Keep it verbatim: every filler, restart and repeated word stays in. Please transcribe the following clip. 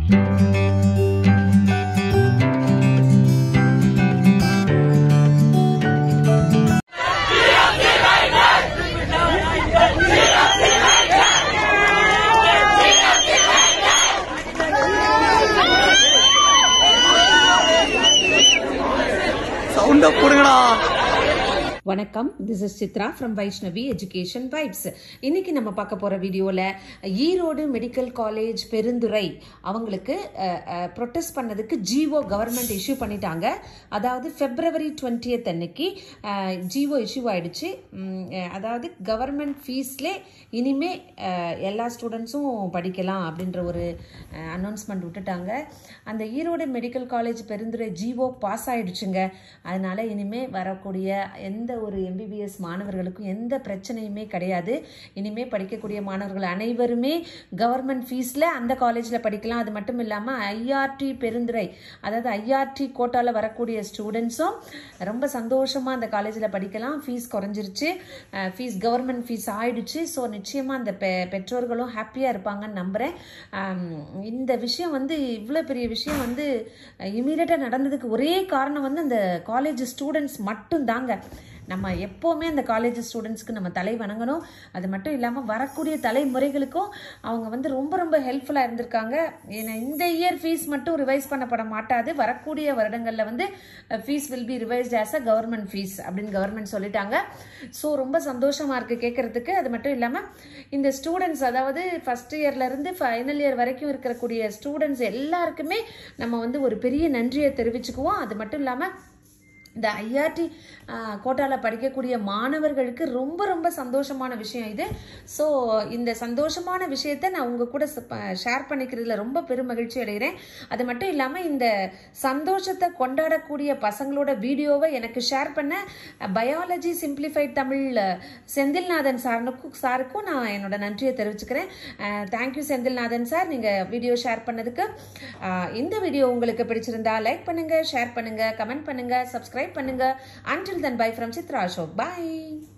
வணக்கம், this is Chitra from Vaishnavi education vibes. இன்னைக்கு நம்ம பார்க்க போற வீடியோல ஈரோடு மெடிக்கல் காலேஜ் பெருந்துறை அவங்களுக்கு ப்ரொட்டஸ்ட் பண்ணதுக்கு ஜிஓ கவர்மெண்ட் இஷ்யூ பண்ணிட்டாங்க. அதாவது பிப்ரவரி டுவெண்ட்டியத் அன்னைக்கு ஜிஓ இஷ்யூ ஆயிடுச்சு. அதாவது கவர்மெண்ட் ஃபீஸ்லே இனிமே எல்லா ஸ்டூடெண்ட்ஸும் படிக்கலாம் அப்படின்ற ஒரு அனௌன்ஸ்மெண்ட் விட்டுட்டாங்க. அந்த Erode medical college Perundurai GO pass ஆயிடுச்சுங்க. அதனால இனிமே வரக்கூடிய எந்த ஒரு எம்பிபிஎஸ் மாணவர்களுக்கும் எந்த பிரச்சனையுமே கிடையாது. இனிமே படிக்கக்கூடிய மாணவர்கள் அனைவருமே கவர்மெண்ட் ஃபீஸ்ல அந்த காலேஜ்ல படிக்கலாம். அது மட்டும் இல்லாம ஐஆர்டி பெருந்துறை, அதாவது ஐஆர்டி கோட்டால வரக்கூடிய ஸ்டூடெண்ட்ஸும் ரொம்ப சந்தோஷமா அந்த காலேஜ்ல படிக்கலாம். ஃபீஸ் குறைஞ்சிருச்சு, ஃபீஸ் கவர்மெண்ட் ஃபீஸ் ஆயிடுச்சு. ஸோ நிச்சயமா அந்த பெற்றோர்களும் ஹாப்பியா இருப்பாங்கன்னு நம்புறேன். இந்த விஷயம் வந்து இவ்வளவு பெரிய விஷயம் வந்து இமீடியட்டா நடந்ததுக்கு ஒரே காரணம் வந்து அந்த காலேஜ் ஸ்டூடெண்ட்ஸ் மட்டும் தாங்க. நம்ம எப்போவுமே அந்த காலேஜ் ஸ்டூடெண்ட்ஸ்க்கு நம்ம தலை வணங்கணும். அது மட்டும் இல்லாமல் வரக்கூடிய தலைமுறைகளுக்கும் அவங்க வந்து ரொம்ப ரொம்ப ஹெல்ப்ஃபுல்லாக இருந்திருக்காங்க. ஏன்னா இந்த இயர் ஃபீஸ் மட்டும் ரிவைஸ் பண்ணப்பட மாட்டாது. வரக்கூடிய வருடங்களில் வந்து fees will be revised as a government fees அப்படின்னு கவர்மெண்ட் சொல்லிட்டாங்க. ஸோ ரொம்ப சந்தோஷமாக இருக்குது கேட்குறதுக்கு. அது மட்டும் இல்லாமல் இந்த ஸ்டூடெண்ட்ஸ், அதாவது ஃபஸ்ட் இயர்லேருந்து ஃபைனல் இயர் வரைக்கும் இருக்கக்கூடிய ஸ்டூடெண்ட்ஸ் எல்லாருக்குமே நம்ம வந்து ஒரு பெரிய நன்றியை தெரிவிச்சுக்குவோம். அது மட்டும் இல்லாமல் இந்த ஐஆர்டி கோட்டாவில் படிக்கக்கூடிய மாணவர்களுக்கு ரொம்ப ரொம்ப சந்தோஷமான விஷயம் இது. ஸோ இந்த சந்தோஷமான விஷயத்தை நான் உங்கள் கூட ஷேர் பண்ணிக்கிறதுல ரொம்ப பெரும் மகிழ்ச்சி அடைகிறேன். அது மட்டும் இல்லாமல் இந்த சந்தோஷத்தை கொண்டாடக்கூடிய பசங்களோட வீடியோவை எனக்கு ஷேர் பண்ண பயாலஜி சிம்பிளிஃபைட் தமிழ் செந்தில்நாதன் சாருக்கும் சாருக்கும் நான் என்னோட நன்றியை தெரிவிச்சுக்கிறேன். தேங்க்யூ செந்தில்நாதன் சார், நீங்கள் வீடியோ ஷேர் பண்ணதுக்கு. இந்த வீடியோ உங்களுக்கு பிடிச்சிருந்தா லைக் பண்ணுங்க, ஷேர் பண்ணுங்க, கமெண்ட் பண்ணுங்க, சப்ஸ்கிரைப் பண்ணுங்க. Until then, bye from Chitra Ashok. Bye.